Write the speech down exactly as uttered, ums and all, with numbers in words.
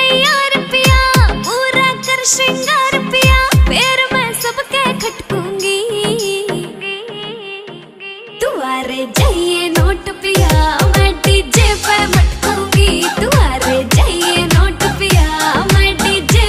तैयार पिया, पूरा कर श्रृंगार पिया, पैर मैं सबके खटकूंगी। तू आ रे जाइए नोट पिया, मैं डीजे पर